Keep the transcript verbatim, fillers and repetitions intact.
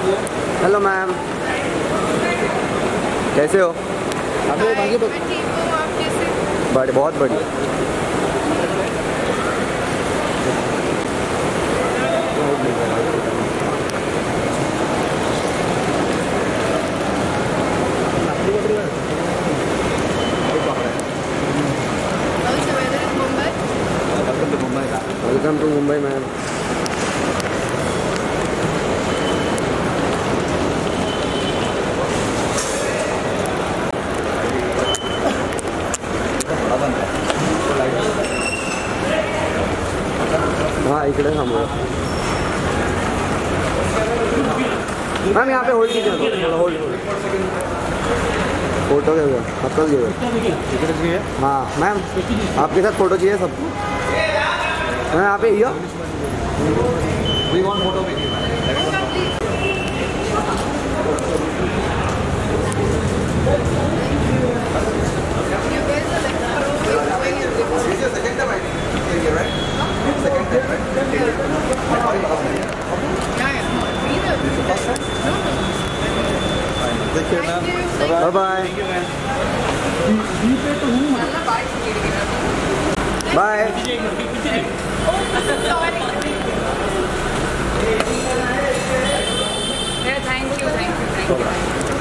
Hello ma'am, कैसे हो? अभी बाकी तो ठीक हूँ, आप कैसे? बड़े बहुत बढ़िया। Welcome to Mumbai ma'am. हाँ इकडे थांबूया मैम, यहाँ पे होल्ड कीजिए, थोड़ा होल्ड फोटो घेऊया, आत्ताच घेऊया। हाँ मैम, आपके साथ फोटो चाहिए सबको। मैम यहाँ पे ये bye bye bye. Thank you thank you thank you.